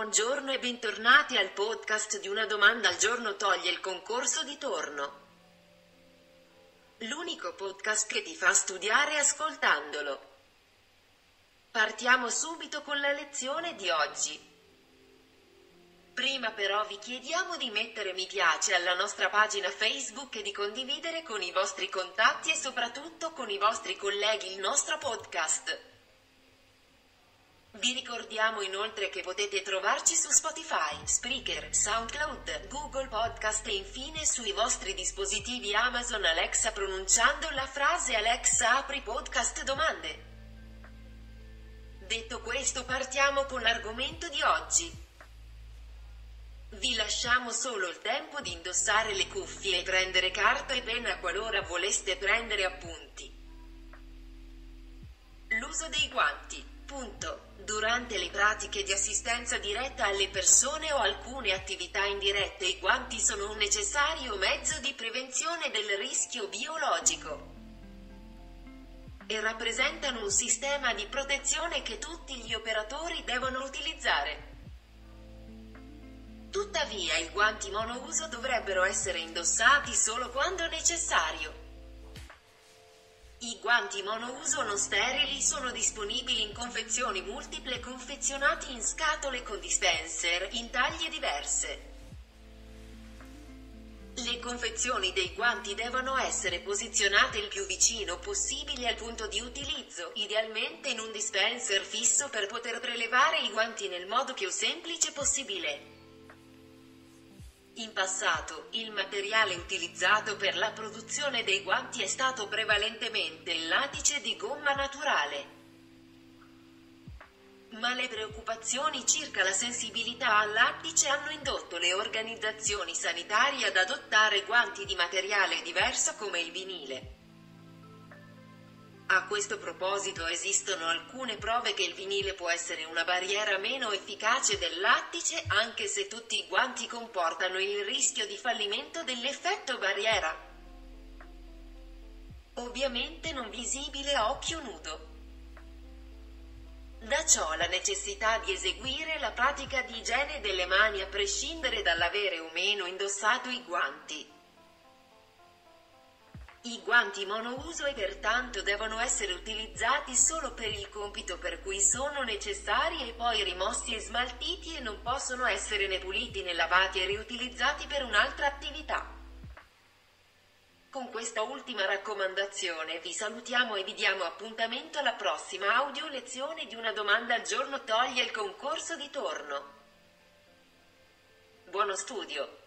Buongiorno e bentornati al podcast di Una domanda al giorno toglie il concorso di torno. L'unico podcast che ti fa studiare ascoltandolo. Partiamo subito con la lezione di oggi. Prima però vi chiediamo di mettere mi piace alla nostra pagina Facebook e di condividere con i vostri contatti e soprattutto con i vostri colleghi il nostro podcast. Vi ricordiamo inoltre che potete trovarci su Spotify, Spreaker, SoundCloud, Google Podcast e infine sui vostri dispositivi Amazon Alexa pronunciando la frase Alexa apri podcast domande. Detto questo partiamo con l'argomento di oggi. Vi lasciamo solo il tempo di indossare le cuffie e prendere carta e penna qualora voleste prendere appunti. L'uso dei guanti. Punto. Durante le pratiche di assistenza diretta alle persone o alcune attività indirette i guanti sono un necessario mezzo di prevenzione del rischio biologico e rappresentano un sistema di protezione che tutti gli operatori devono utilizzare. Tuttavia i guanti monouso dovrebbero essere indossati solo quando necessario. I guanti monouso non sterili sono disponibili in confezioni multiple confezionati in scatole con dispenser in taglie diverse. Le confezioni dei guanti devono essere posizionate il più vicino possibile al punto di utilizzo, idealmente in un dispenser fisso per poter prelevare i guanti nel modo più semplice possibile. In passato, il materiale utilizzato per la produzione dei guanti è stato prevalentemente il lattice di gomma naturale. Ma le preoccupazioni circa la sensibilità al lattice hanno indotto le organizzazioni sanitarie ad adottare guanti di materiale diverso come il vinile. A questo proposito esistono alcune prove che il vinile può essere una barriera meno efficace del lattice, anche se tutti i guanti comportano il rischio di fallimento dell'effetto barriera. Ovviamente non visibile a occhio nudo. Da ciò la necessità di eseguire la pratica di igiene delle mani a prescindere dall'avere o meno indossato i guanti. I guanti monouso e pertanto devono essere utilizzati solo per il compito per cui sono necessari e poi rimossi e smaltiti e non possono essere né puliti né lavati e riutilizzati per un'altra attività. Con questa ultima raccomandazione vi salutiamo e vi diamo appuntamento alla prossima audio lezione di Una domanda al giorno toglie il concorso di torno. Buono studio!